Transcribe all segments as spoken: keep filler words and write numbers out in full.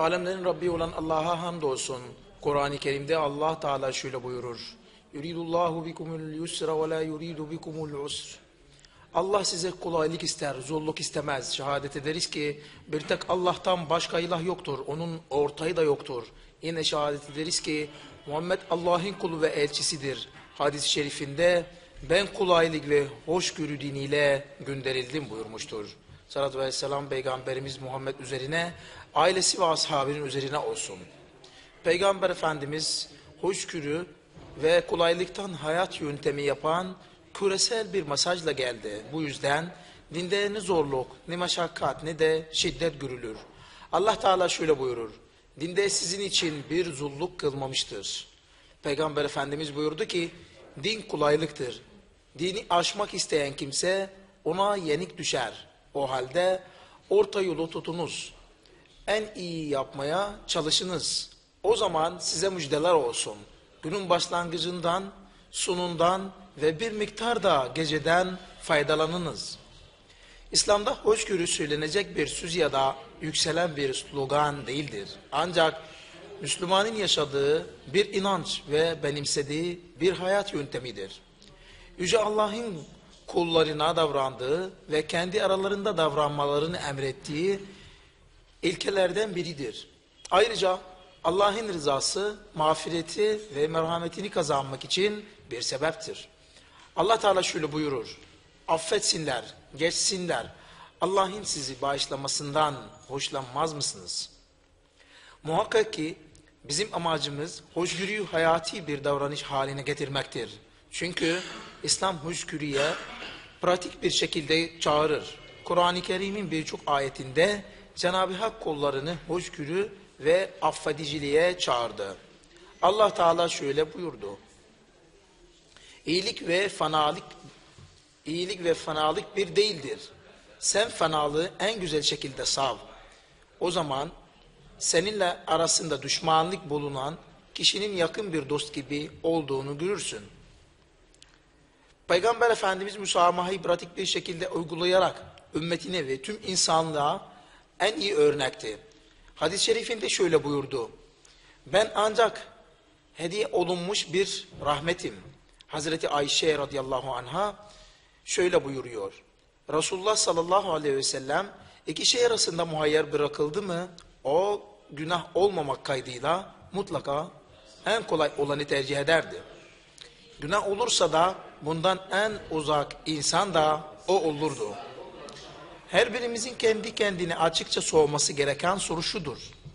Alemlerin Rabbi olan Allah'a hamdolsun. Kur'an-ı Kerim'de Allah Teala şöyle buyurur. Yuridullahu bikumul yusra ve la yuridu bikumul usr. Allah size kolaylık ister, zorluk istemez. Şehadet ederiz ki bir tek Allah'tan başka ilah yoktur. Onun ortayı da yoktur. Yine şehadet ederiz ki Muhammed Allah'ın kulu ve elçisidir. Hadis-i şerifinde ben kolaylık ve hoşgörü diniyle gönderildim buyurmuştur. Salatü ve selam Peygamberimiz Muhammed üzerine, ailesi ve ashabının üzerine olsun. Peygamber Efendimiz hoşgörü ve kolaylıktan hayat yöntemi yapan küresel bir mesajla geldi. Bu yüzden dinde ne zorluk, ne meşakkat, ne de şiddet görülür. Allah Teala şöyle buyurur. Dinde sizin için bir zorluk kılmamıştır. Peygamber Efendimiz buyurdu ki, din kolaylıktır. Dini aşmak isteyen kimse ona yenik düşer. O halde orta yolu tutunuz. En iyi yapmaya çalışınız. O zaman size müjdeler olsun. Günün başlangıcından, sonundan ve bir miktar da geceden faydalanınız. İslam'da hoşgörü söylenecek bir söz ya da yükselen bir slogan değildir. Ancak Müslümanın yaşadığı bir inanç ve benimsediği bir hayat yöntemidir. Yüce Allah'ın kullarına davrandığı ve kendi aralarında davranmalarını emrettiği ilkelerden biridir. Ayrıca Allah'ın rızası, mağfireti ve merhametini kazanmak için bir sebeptir. Allah Teala şöyle buyurur. Affetsinler, geçsinler. Allah'ın sizi bağışlamasından hoşlanmaz mısınız? Muhakkak ki bizim amacımız hoşgörüyü hayati bir davranış haline getirmektir. Çünkü İslam hoşgörüye pratik bir şekilde çağırır. Kur'an-ı Kerim'in birçok ayetinde Cenab-ı Hak kullarını hoşgörü ve affediciliğe çağırdı. Allah Teala şöyle buyurdu. İyilik ve fenalık, iyilik ve fenalık bir değildir. Sen fenalığı en güzel şekilde sav. O zaman seninle arasında düşmanlık bulunan kişinin yakın bir dost gibi olduğunu görürsün. Peygamber Efendimiz müsamahayı pratik bir şekilde uygulayarak ümmetine ve tüm insanlığa en iyi örnekti. Hadis-i şerifinde şöyle buyurdu. Ben ancak hediye olunmuş bir rahmetim. Hazreti Ayşe radıyallahu anha şöyle buyuruyor. Resulullah sallallahu aleyhi ve sellem iki şey arasında muhayyer bırakıldı mı o günah olmamak kaydıyla mutlaka en kolay olanı tercih ederdi. Günah olursa da bundan en uzak insan da o olurdu. Her birimizin kendi kendine açıkça sorması gereken soru şudur.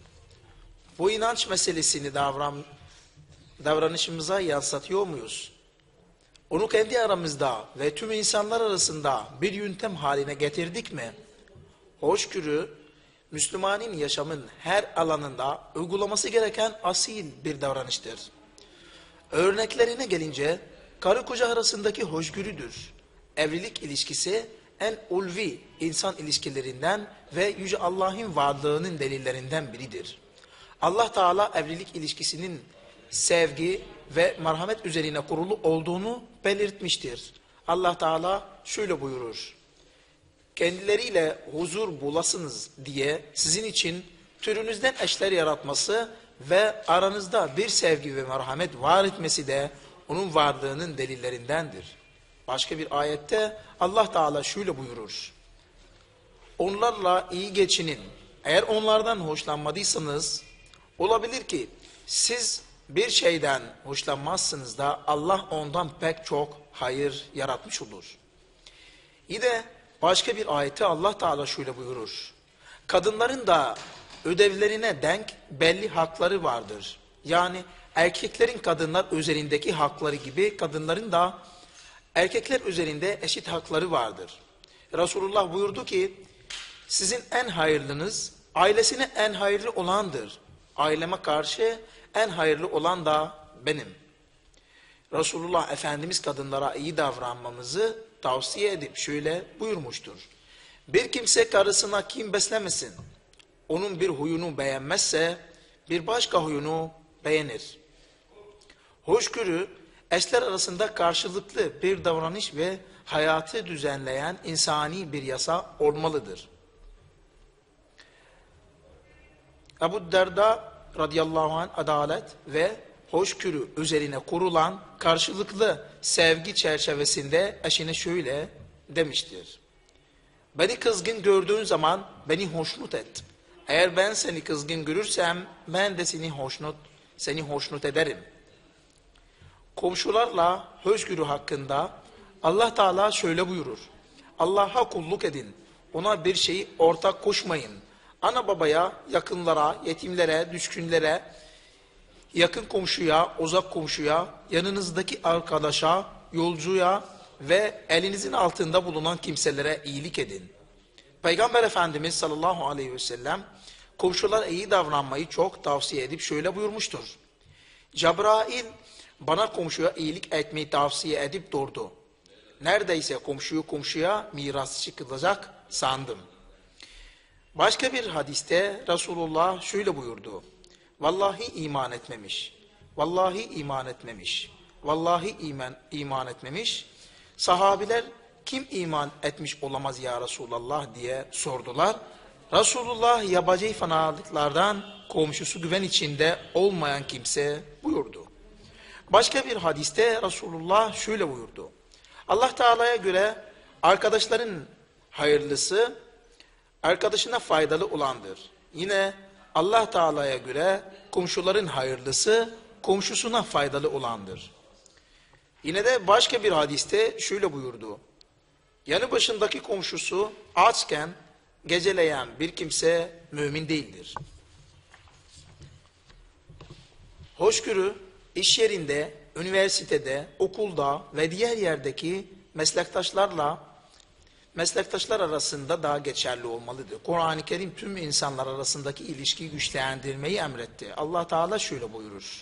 Bu inanç meselesini davran, davranışımıza yansıtıyor muyuz? Onu kendi aramızda ve tüm insanlar arasında bir yöntem haline getirdik mi? Hoşgörü, Müslümanın yaşamın her alanında uygulaması gereken asil bir davranıştır. Örneklerine gelince, karı koca arasındaki hoşgörüdür. Evlilik ilişkisi en ulvi insan ilişkilerinden ve Yüce Allah'ın varlığının delillerinden biridir. Allah Teala evlilik ilişkisinin sevgi ve merhamet üzerine kurulu olduğunu belirtmiştir. Allah Teala şöyle buyurur. Kendileriyle huzur bulasınız diye sizin için türünüzden eşler yaratması ve aranızda bir sevgi ve merhamet var etmesi de onun varlığının delillerindendir. Başka bir ayette Allah Teala şöyle buyurur. Onlarla iyi geçinin. Eğer onlardan hoşlanmadıysanız olabilir ki siz bir şeyden hoşlanmazsınız da Allah ondan pek çok hayır yaratmış olur. Yine başka bir ayette Allah Teala şöyle buyurur. Kadınların da ödevlerine denk belli hakları vardır. Yani erkeklerin kadınlar üzerindeki hakları gibi kadınların da erkekler üzerinde eşit hakları vardır. Resulullah buyurdu ki sizin en hayırlınız ailesine en hayırlı olandır. Aileme karşı en hayırlı olan da benim. Resulullah Efendimiz kadınlara iyi davranmamızı tavsiye edip şöyle buyurmuştur. Bir kimse karısına kin beslemesin. Onun bir huyunu beğenmezse bir başka huyunu beğenir. Hoşgörü eşler arasında karşılıklı bir davranış ve hayatı düzenleyen insani bir yasa olmalıdır. Ebu Derda radıyallahu anh adalet ve hoşgörü üzerine kurulan karşılıklı sevgi çerçevesinde eşine şöyle demiştir. Beni kızgın gördüğün zaman beni hoşnut et. Eğer ben seni kızgın görürsem ben de seni hoşnut, seni hoşnut ederim. Komşularla hoşgörü hakkında Allah Teala şöyle buyurur. Allah'a kulluk edin. Ona bir şeyi ortak koşmayın. Ana babaya, yakınlara, yetimlere, düşkünlere, yakın komşuya, uzak komşuya, yanınızdaki arkadaşa, yolcuya ve elinizin altında bulunan kimselere iyilik edin. Peygamber Efendimiz sallallahu aleyhi ve sellem komşulara iyi davranmayı çok tavsiye edip şöyle buyurmuştur. Cebrail bana komşuya iyilik etmeyi tavsiye edip durdu. Neredeyse komşuyu komşuya miras çıkılacak sandım. Başka bir hadiste Resulullah şöyle buyurdu. Vallahi iman etmemiş. Vallahi iman etmemiş. Vallahi iman, iman etmemiş. Sahabiler kim iman etmiş olamaz ya Resulallah diye sordular. Resulullah yabancı fenalıklardan komşusu güven içinde olmayan kimse buyurdu. Başka bir hadiste Resulullah şöyle buyurdu. Allah Teala'ya göre arkadaşların hayırlısı arkadaşına faydalı olandır. Yine Allah Teala'ya göre komşuların hayırlısı komşusuna faydalı olandır. Yine de başka bir hadiste şöyle buyurdu. Yanı başındaki komşusu açken geceleyen bir kimse mümin değildir. Hoşgörü iş yerinde, üniversitede, okulda ve diğer yerdeki meslektaşlarla meslektaşlar arasında daha geçerli olmalıdır. Kur'an-ı Kerim tüm insanlar arasındaki ilişkiyi güçlendirmeyi emretti. Allah Teala şöyle buyurur.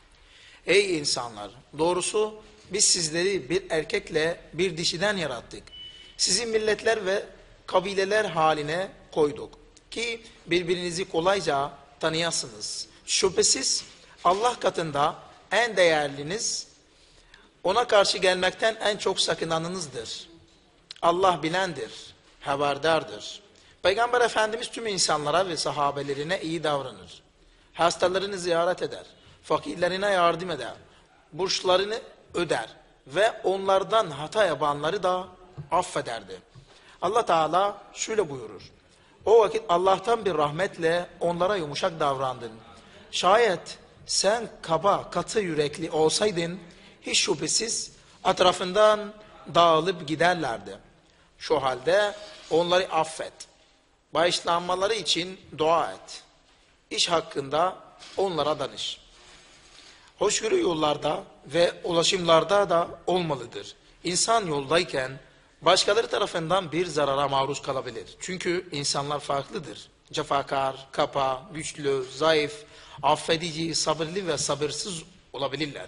Ey insanlar! Doğrusu biz sizleri bir erkekle bir dişiden yarattık. Sizi milletler ve kabileler haline koyduk ki birbirinizi kolayca tanıyasınız. Şüphesiz Allah katında en değerliniz, ona karşı gelmekten en çok sakınanınızdır. Allah bilendir, haberdardır. Peygamber Efendimiz tüm insanlara ve sahabelerine iyi davranır. Hastalarını ziyaret eder, fakirlerine yardım eder, borçlarını öder ve onlardan hata yapanları da affederdi. Allah Teala şöyle buyurur. O vakit Allah'tan bir rahmetle onlara yumuşak davrandın. Şayet sen kaba, katı yürekli olsaydın hiç şüphesiz etrafından dağılıp giderlerdi. Şu halde onları affet. Bağışlanmaları için dua et. İş hakkında onlara danış. Hoşgörü yollarda ve ulaşımlarda da olmalıdır. İnsan yoldayken başkaları tarafından bir zarara maruz kalabilir. Çünkü insanlar farklıdır. Cefakar, kapa, güçlü, zayıf, affedici, sabırlı ve sabırsız olabilirler.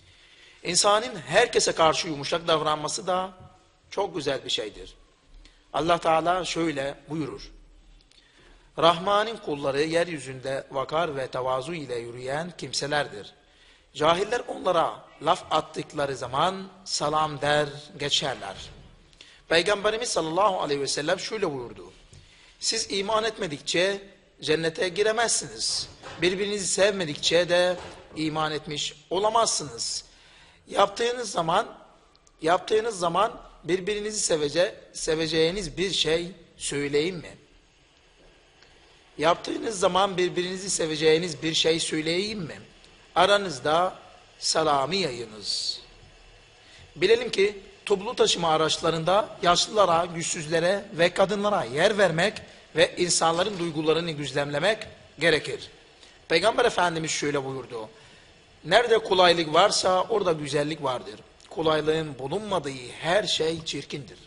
İnsanın herkese karşı yumuşak davranması da çok güzel bir şeydir. Allah Teala şöyle buyurur. Rahman'ın kulları yeryüzünde vakar ve tevazu ile yürüyen kimselerdir. Cahiller onlara laf attıkları zaman salam der geçerler. Peygamberimiz sallallahu aleyhi ve sellem şöyle buyurdu. Siz iman etmedikçe cennete giremezsiniz. Birbirinizi sevmedikçe de iman etmiş olamazsınız. Yaptığınız zaman, yaptığınız zaman birbirinizi sevece, seveceğiniz bir şey söyleyeyim mi? Yaptığınız zaman birbirinizi seveceğiniz bir şey söyleyeyim mi? Aranızda selamı yayınız. Bilelim ki toplu taşıma araçlarında yaşlılara, güçsüzlere ve kadınlara yer vermek ve insanların duygularını güzlemlemek gerekir. Peygamber Efendimiz şöyle buyurdu. Nerede kolaylık varsa orada güzellik vardır. Kolaylığın bulunmadığı her şey çirkindir.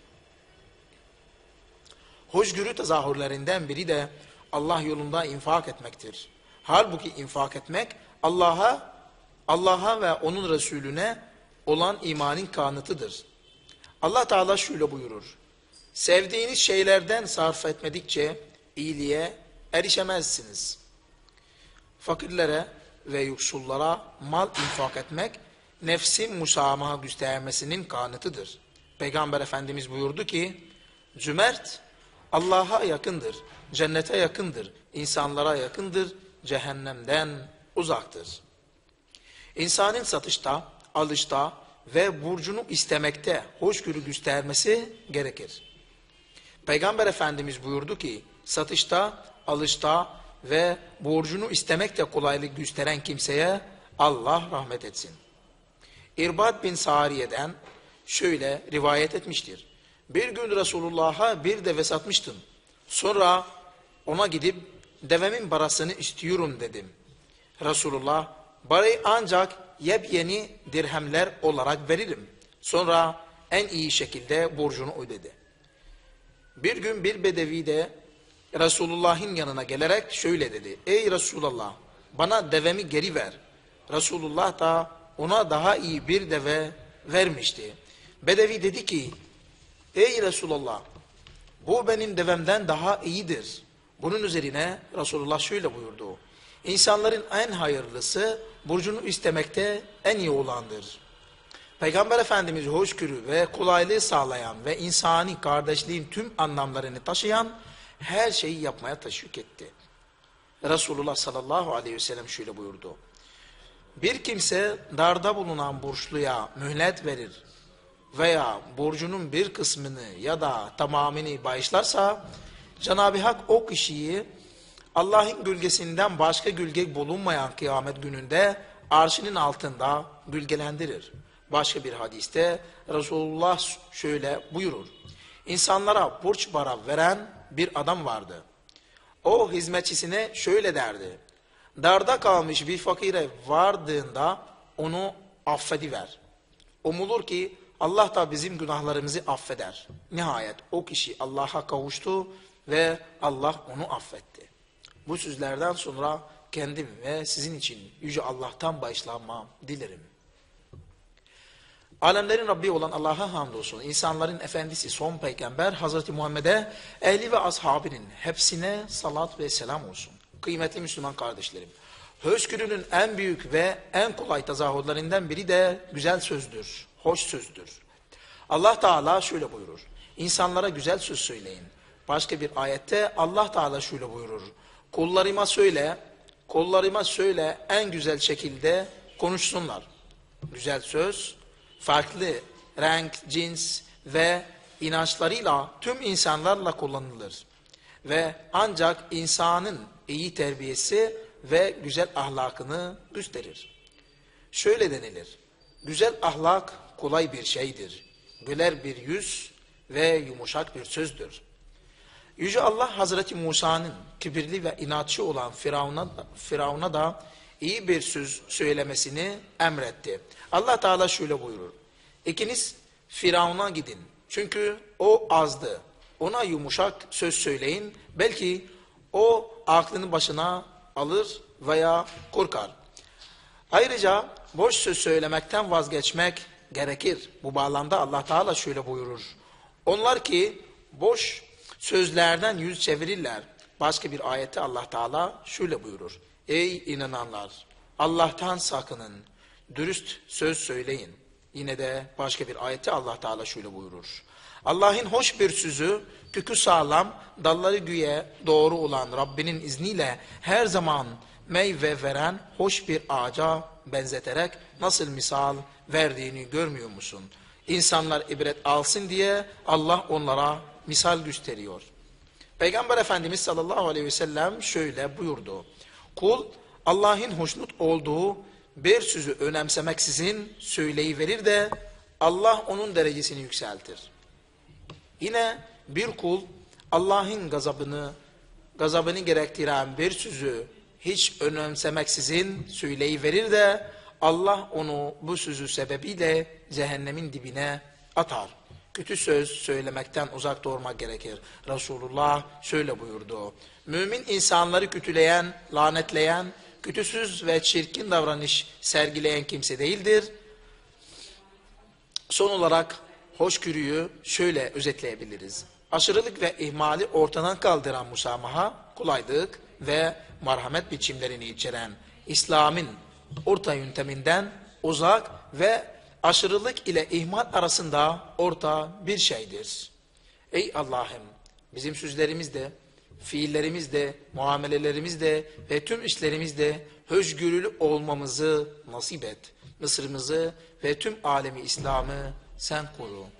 Hoşgörü tezahürlerinden biri de Allah yolunda infak etmektir. Halbuki infak etmek Allah'a, Allah'a ve onun Resulüne olan imanın kanıtıdır. Allah Teala şöyle buyurur. Sevdiğiniz şeylerden sarf etmedikçe iyiliğe erişemezsiniz. Fakirlere ve yoksullara mal infak etmek nefsin musamaha göstermesinin kanıtıdır. Peygamber Efendimiz buyurdu ki cömert Allah'a yakındır, cennete yakındır, insanlara yakındır, cehennemden uzaktır. İnsanın satışta, alışta ve borcunu istemekte hoşgörü göstermesi gerekir. Peygamber Efendimiz buyurdu ki, satışta, alışta ve borcunu istemekte kolaylık gösteren kimseye Allah rahmet etsin. İrbad bin Sariye'den şöyle rivayet etmiştir. Bir gün Resulullah'a bir deve satmıştım. Sonra ona gidip devemin parasını istiyorum dedim. Resulullah, parayı ancak yepyeni dirhemler olarak veririm. Sonra en iyi şekilde borcunu ödedi. Bir gün bir bedevi de Resulullah'ın yanına gelerek şöyle dedi. Ey Resulullah, bana devemi geri ver. Resulullah da ona daha iyi bir deve vermişti. Bedevi dedi ki, ey Resulullah, bu benim devemden daha iyidir. Bunun üzerine Resulullah şöyle buyurdu. İnsanların en hayırlısı borcunu istemekte en iyi olandır. Peygamber Efendimiz hoşgörü ve kolaylığı sağlayan ve insani kardeşliğin tüm anlamlarını taşıyan her şeyi yapmaya teşvik etti. Resulullah sallallahu aleyhi ve sellem şöyle buyurdu. Bir kimse darda bulunan borçluya mühlet verir veya borcunun bir kısmını ya da tamamını bağışlarsa, Cenab-ı Hak o kişiyi Allah'ın gölgesinden başka gölge bulunmayan kıyamet gününde arşının altında gölgelendirir. Başka bir hadiste Resulullah şöyle buyurur. İnsanlara borç para veren bir adam vardı. O hizmetçisine şöyle derdi. Darda kalmış bir fakire vardığında onu affediver. Umulur ki Allah da bizim günahlarımızı affeder. Nihayet o kişi Allah'a kavuştu ve Allah onu affetti. Bu sözlerden sonra kendim ve sizin için Yüce Allah'tan bağışlanma dilerim. Alemlerin Rabbi olan Allah'a hamdolsun. İnsanların efendisi son peygamber Hazreti Muhammed'e, ehli ve ashabinin hepsine salat ve selam olsun. Kıymetli Müslüman kardeşlerim, hoşgörünün en büyük ve en kolay tezahürlerinden biri de güzel sözdür, hoş sözdür. Allah Teala şöyle buyurur. İnsanlara güzel söz söyleyin. Başka bir ayette Allah Teala şöyle buyurur. Kullarıma söyle, kullarıma söyle en güzel şekilde konuşsunlar. Güzel söz, farklı renk, cins ve inançlarıyla tüm insanlarla kullanılır. Ve ancak insanın iyi terbiyesi ve güzel ahlakını gösterir. Şöyle denilir. Güzel ahlak kolay bir şeydir. Güler bir yüz ve yumuşak bir sözdür. Yüce Allah Hazreti Musa'nın kibirli ve inatçı olan Firavun'a da, Firavun'a da iyi bir söz söylemesini emretti. Allah Teala şöyle buyurur. İkiniz Firavun'a gidin. Çünkü o azdı. Ona yumuşak söz söyleyin. Belki o aklını başına alır veya korkar. Ayrıca boş söz söylemekten vazgeçmek gerekir. Bu bağlamda Allah Teala şöyle buyurur. Onlar ki boş sözlerden yüz çevirirler. Başka bir ayette Allah Teala şöyle buyurur. Ey inananlar! Allah'tan sakının. Dürüst söz söyleyin. Yine de başka bir ayette Allah Teala şöyle buyurur. Allah'ın hoş bir sözü, kökü sağlam, dalları güye doğru olan Rabbinin izniyle her zaman meyve veren hoş bir ağaca benzeterek nasıl misal verdiğini görmüyor musun? İnsanlar ibret alsın diye Allah onlara misal gösteriyor. Peygamber Efendimiz sallallahu aleyhi ve sellem şöyle buyurdu. Kul Allah'ın hoşnut olduğu bir sözü önemsemeksizin söyleyiverir de Allah onun derecesini yükseltir. Yine bir kul Allah'ın gazabını, gazabını gerektiren bir sözü hiç önemsemeksizin söyleyiverir de Allah onu bu sözü sebebiyle cehennemin dibine atar. Kötü söz söylemekten uzak durmak gerekir. Resulullah şöyle buyurdu. Mümin insanları kötüleyen, lanetleyen, kötüsüz ve çirkin davranış sergileyen kimse değildir. Son olarak hoşgörüyü şöyle özetleyebiliriz. Aşırılık ve ihmali ortadan kaldıran musamaha, kolaylık ve merhamet biçimlerini içeren İslam'ın orta yönteminden uzak ve aşırılık ile ihmal arasında orta bir şeydir. Ey Allah'ım, bizim sözlerimizde fiillerimizde, muamelelerimizde ve tüm işlerimizde hoşgörülü olmamızı nasip et. Mısır'ımızı ve tüm alemi İslam'ı sen koru.